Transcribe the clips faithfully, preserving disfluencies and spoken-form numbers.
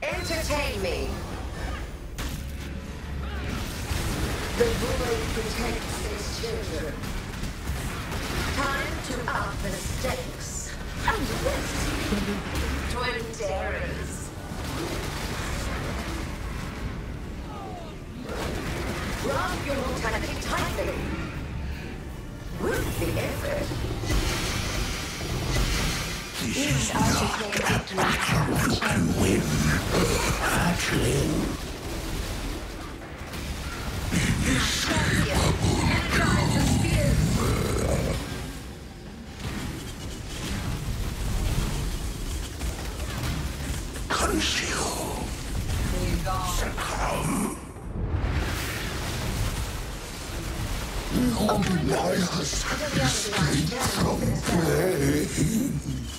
Entertain me. The world protects its children. Time to up the stakes. And this, twin terrors. Grab your mortality tightly. With the effort. This is not a battle you can win. Hatchling. Conceal. Succumb. No deniers escape from pain.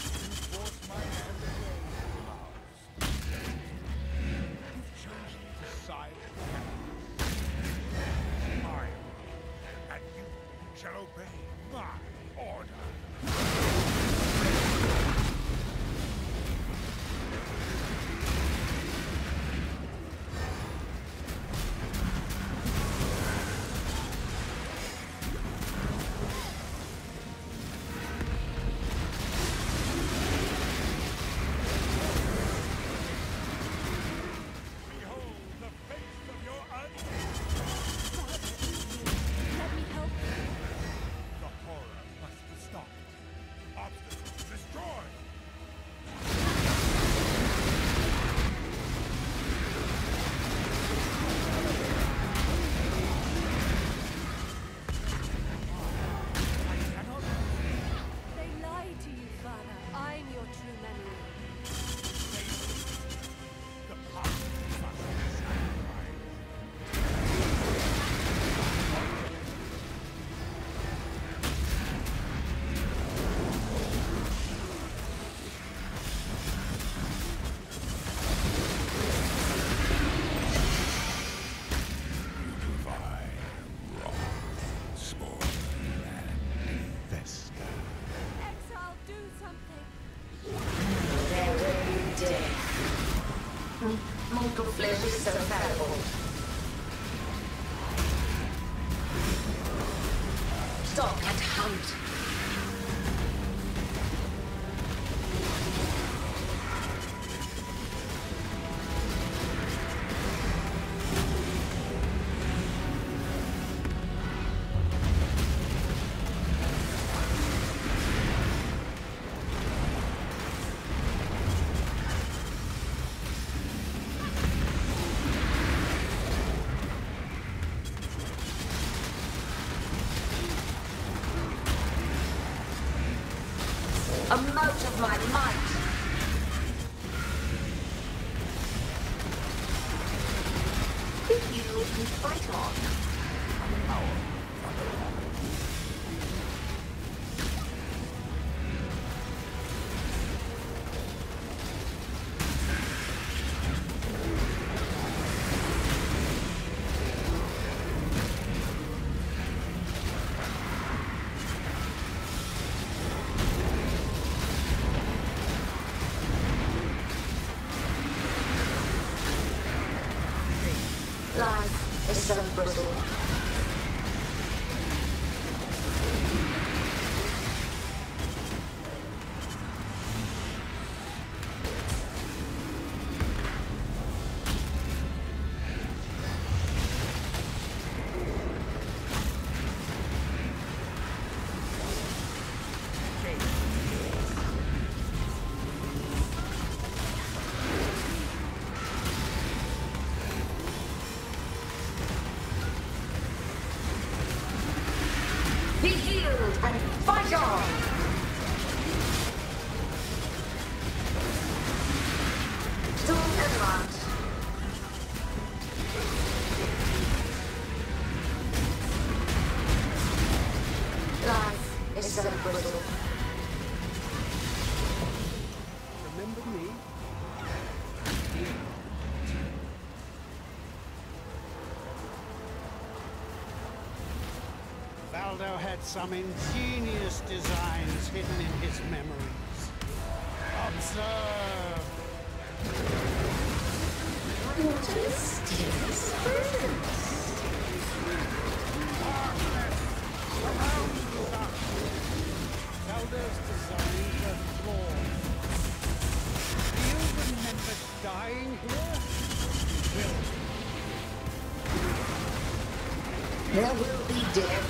Mortal flesh is so fallible. Stop and hunt. A mote of my might. Be healed and fight on. Life is so brittle. Be healed and fight on! Storm advance. Life is so brittle. Remember me? Valdo had some ingenious designs hidden in his memories. Observe! What a mysterious presence. Zelda's designs are flawed. Do you remember dying here? Will. There will be death.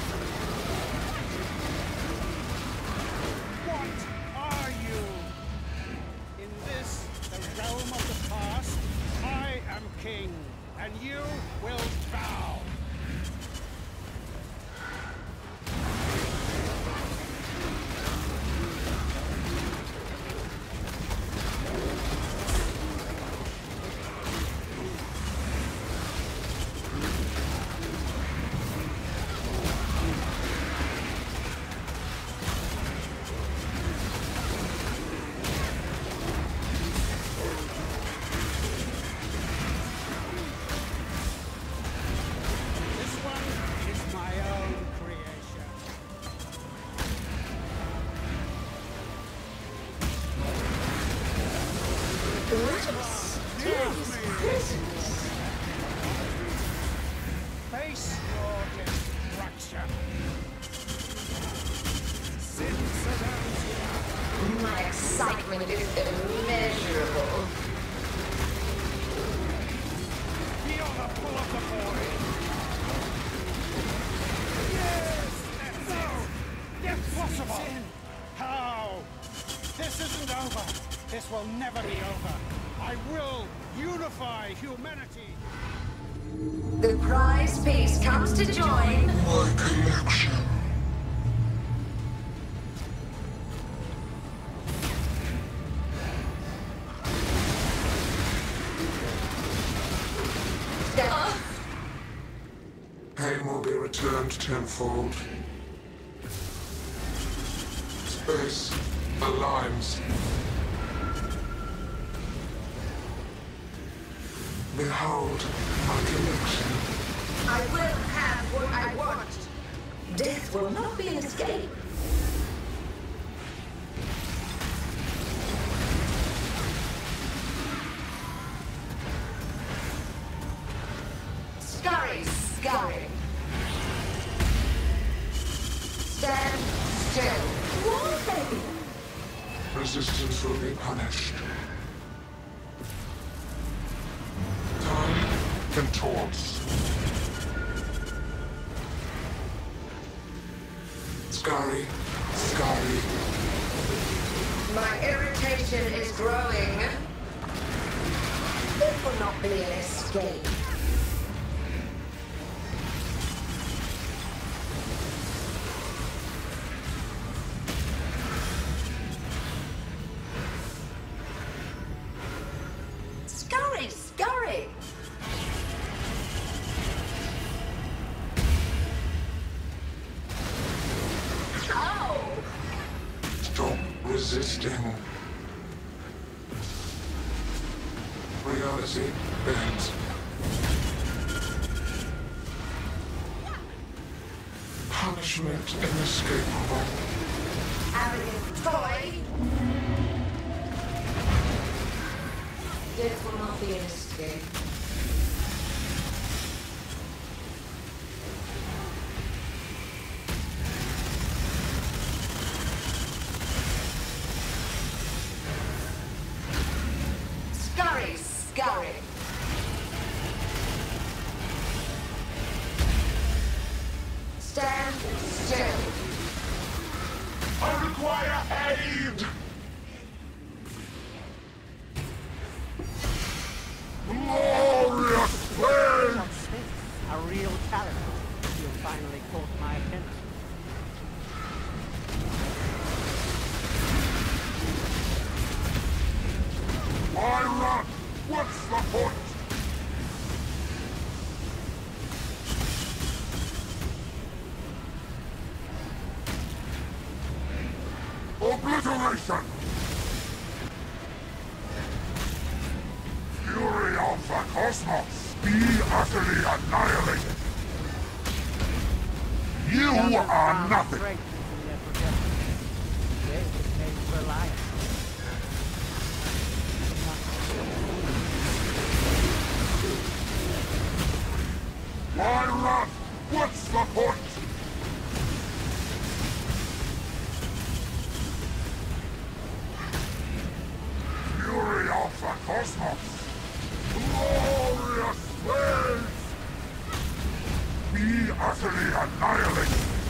What are you? In this, the realm of the past, I am king, and you will bow. Face your destruction. Sin surrounds you. My excitement is immeasurable. Feel the pull of the void. Yes! No! Impossible! How? This isn't over. This will never be over. I will unify humanity. The prize piece comes to join My collection. the Pain will be returned tenfold. Space aligns. Behold my collection. I will have what I want. Death will not be an escape. Scurry, scurry. Stand still. Why? Resistance will be punished. Time contorts. Scurry, scurry. My irritation is growing. This will not be an escape. Scurry, scurry. Oh! Stop resisting. Reality bends. Punishment inescapable. Arrogant toy. Death will not be an escape. Scurry, scurry. Stand still. I require aid! Glorious flame! A real talent. You finally caught my attention. I run! What's the point? Obliteration! Fury of the cosmos! Be utterly annihilated! You are nothing! Great in their projection. They became reliant. run! What's the point? Fury of the cosmos! Glorious waves! Be utterly annihilated!